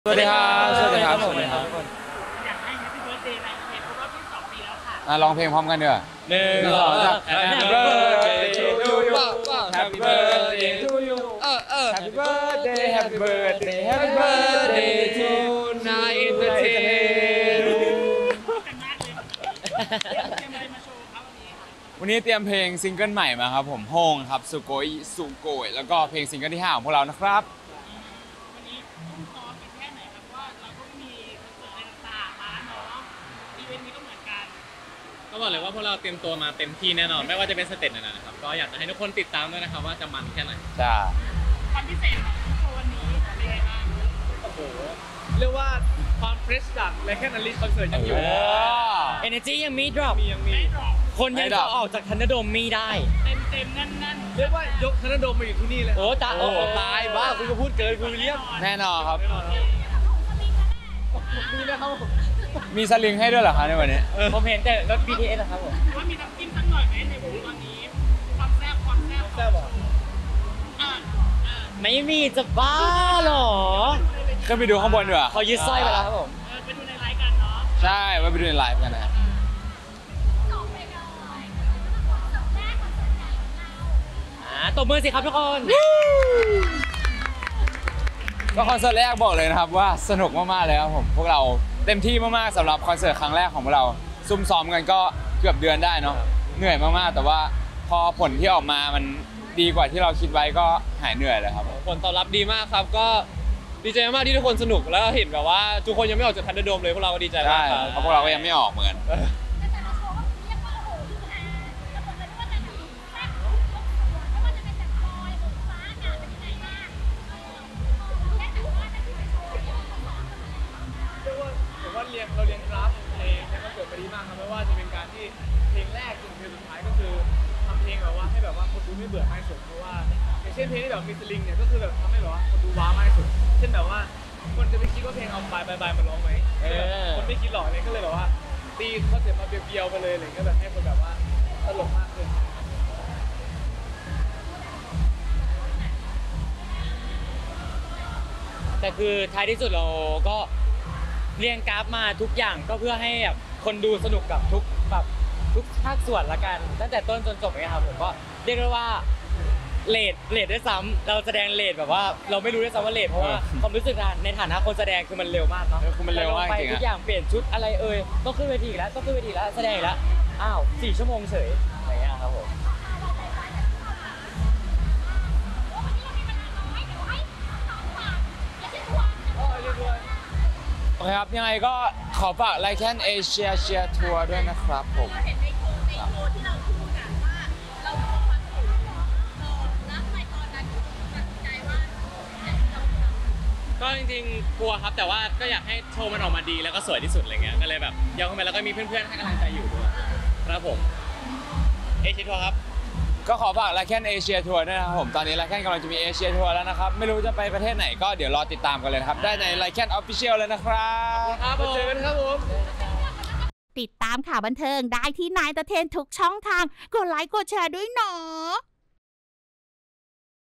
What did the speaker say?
สวัสดีครับสวัสดีครับสวัสดีครับอยากให้ Happy Birthday ในเพลงครบรอบ22 ปีแล้วค่ะร้องเพลงพร้อมกันเด้อ1 2 3 Happy birthday to you Happy birthday to you Happy birthday Happy birthday Happy birthday to Nine Entertain กันมากเลยเตรียมอะไรมาโชว์ครับวันนี้วันนี้เตรียมเพลงซิงเกิลใหม่มาครับผมโฮงครับสุโกยสุโกยแล้วก็เพลงซิงเกิลที่5ของพวกเรานะครับวันนี้ต้องซ้อมกันแค่ไหนครับว่าเราก็มีคอนเสิร์ตอะไรต่างๆมาเนาะอีเวนต์นี้ก็เหมือนกันก็บอกเลยว่าพวกเราเตรียมตัวมาเต็มที่แน่นอนไม่ว่าจะเป็นสเต็ปไหนๆนะครับก็อยากจะให้ทุกคนติดตามด้วยนะครับว่าจะมันแค่ไหนจ้าความพิเศษของโชว์วันนี้เป็นยังไงบ้างโอ้โหเรียกว่าความเฟรชจากไลแคนอลิสคอนเสิร์ตยังอยู่ Energy ยังมี drop ยังมีไม่หรอกคนยังจะออกจากทันโดมมีได้เต็มแน่นเรียกว่ายกธนดลมาอยู่ที่นี่เลยโอ้ตาโอ้ตายบ้าคุณก็พูดเกินคุณวิลเลียมแน่นอนครับมีนะครับมีสลิงให้ด้วยเหรอครับในวันนี้ผมเห็นแต่รถ BTS นะครับผมว่ามีน้ำจิ้มสักหน่อยไหมในวงตอนนี้ความแซ่บแซ่บบอกไม่มีจะบ้าหรอก็ไปดูข้างบนดีกว่าเขายึดสร้อยไปแล้วครับผมไปดูในไลฟ์กันเนาะใช่ไว้ไปดูในไลฟ์กันนะตบมือสิครับทุกคนก็คอนเสิร์ตแรกบอกเลยนะครับว่าสนุกมากๆเลยครับผมพวกเราเต็มที่มากๆสำหรับคอนเสิร์ตครั้งแรกของพวกเราซุ่มซ้อมกันก็เกือบเดือนได้เนาะเหนื่อยมากๆแต่ว่าพอผลที่ออกมามันดีกว่าที่เราคิดไว้ก็หายเหนื่อยเลยครับผลตอบรับดีมากครับก็ดีใจมากที่ทุกคนสนุกแล้วเห็นแบบว่าทุกคนยังไม่ออกจากทันเดอร์โดมเลยพวกเราก็ดีใจมากครับเพราะพวกเราก็ยังไม่ออกเหมือนกันผมว่าเราเรียนกราฟในคอนเสิร์ตมาดีมากครับไม่ว่าจะเป็นการที่เพลงแรกจนเพลงสุดท้ายก็คือทำเพลงแบบว่าให้แบบว่าคนดูไม่เบื่อมากที่สุดเพราะว่าอย่างเช่นเพลงที่แบบมีสลิงเนี่ยก็คือแบบทำให้แบบว่าคนดูว้าวมากที่สุดเช่นแบบว่าคนจะไปคิดว่าเพลงเอาบายมาร้องไหมคนไม่คิดหรอกเลยก็เลยแบบว่าตีคอนเซ็ปต์มาเบียวๆไปเลยอะไรก็แบบให้คนแบบว่าตลกมากขึ้นแต่คือท้ายที่สุดเราก็เรียงกราฟมาทุกอย่างก็เพื่อให้แบบคนดูสนุกกับทุกภาคส่วนละกันตั้งแต่ต้นจนจบเลยครับผมก็เรียกได้ว่าเลทด้วยซ้ำเราแสดงเลทแบบว่าเราไม่รู้ด้วยซ้ำว่าเลทเพราะว่าความรู้สึกในฐานะคนแสดงคือมันเร็วมากเนาะคือมันเร็วมากจริงๆทุกอย่างเปลี่ยนชุดอะไรต้องขึ้นเวทีอีกแล้วแสดงอีกแล้วอ้าว4 ชั่วโมงเฉยอะไรเงี้ยครับผมโอเคครับยังไงก็ขอฝากไลแคนเอเชียเชียร์ทัวร์ด้วยนะครับผมเห็นในโชว์ที่เราพูดอะว่าเรามีความสุขแล้วทำไมตอนนั้นตัดใจว่าก็จริงๆกลัวครับแต่ว่าก็อยากให้โชว์มันออกมาดีแล้วก็สวยที่สุดอะไรเงี้ยก็เลยแบบยาวขึ้นไปแล้วก็มีเพื่อนๆให้กำลังใจอยู่ด้วยครับผมเอเชียทัวร์ครับก็ขอฝากไลแคนเอเชียทัวร์ด้วยนะครับผมตอนนี้ไลแคนกำลังจะมีเอเชียทัวร์แล้วนะครับไม่รู้จะไปประเทศไหนก็เดี๋ยวรอติดตามกันเลยนะครับได้ในไลแคนออฟฟิเชียลเลยนะครับครับเจอกันครับผมติดตามข่าวบันเทิงได้ที่นายตะเทนทุกช่องทางกดไลค์กดแชร์ด้วยเนาะ